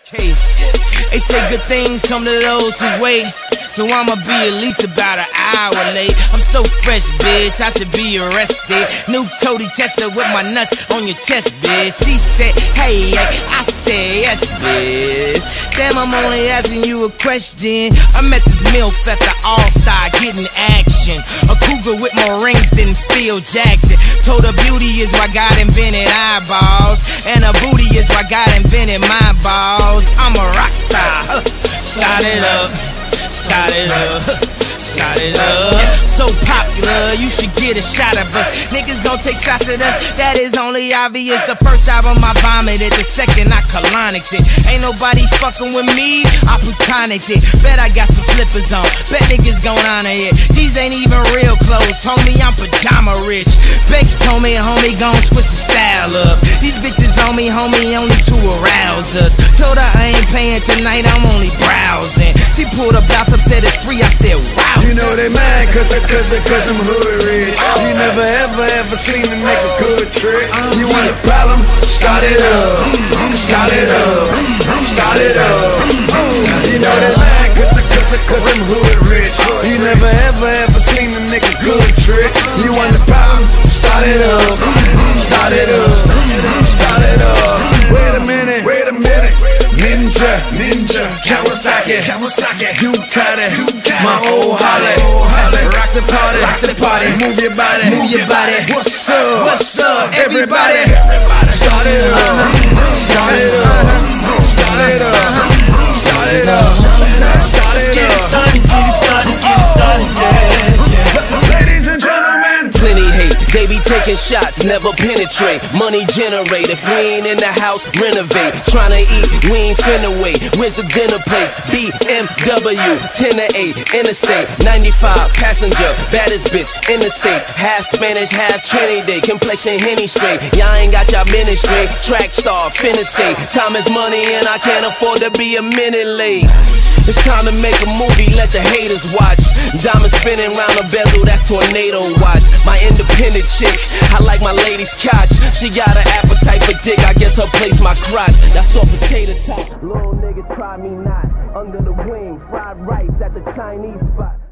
Case. They say good things come to those who wait, so I'ma be at least about an hour late. I'm so fresh, bitch, I should be arrested. New Cody Tester with my nuts on your chest, bitch. She said, hey, I said, yes, bitch. Damn, I'm only asking you a question. I met this MILF at the All-Star getting action. A cougar with more rings than Phil Jackson. Told her beauty is why God invented eyeballs, and her booty is why God invented my balls. I'm a rock star. Start it up. Start it up. Start it up. So popular, you should get a shot of us. Niggas gon' take shots at us, that is only obvious. The first album I vomited, the second I colonicked it. Ain't nobody fucking with me, I plutonicked it. Bet I got some slippers on, bet niggas gon' honor it. These ain't even real clothes, homie, I'm pajama rich. Banks told me, homie, gon' switch the style up. These bitches on me, homie, only to arouse us. Told her I ain't paying tonight, I'm only browsing. She pulled a blouse up, said it's free, I said wow. You know they mad cause I'm hood rich. You never ever seen a nigga good trick. You want a problem? Start it up. Start it up. Start it up. You know they mad cause I'm hood rich. You never ever seen a nigga good trick. You want a problem? Start it up. Start it up. Start it up. Wait a minute. Ninja, Kawasaki, Ducati, my old Holly. Rock the party, move your body. What's up, everybody? Start it up, start it up, start it up, start it up, let's get it started, yeah. Ladies and gentlemen, plenty hate, they be taking shots, never penetrate. Money generate, if we ain't in the house, renovate. Tryna eat, we ain't finna wait. Where's the dinner place? BMW, 10 to 8, interstate, 95, passenger, baddest bitch, interstate. Half Spanish, half Trinidad, complexion Henny straight. Y'all ain't got y'all ministry, track star, finish skate. Time is money and I can't afford to be a minute late. It's time to make a movie, let the haters watch. Diamond spinning round the bezel, that's tornado watch. My independent chick, I like my lady's couch. She got an appetite for dick, I guess her place my crotch. That soft as tater tot, little nigga try me not. Under the wing, fried rice at the Chinese spot.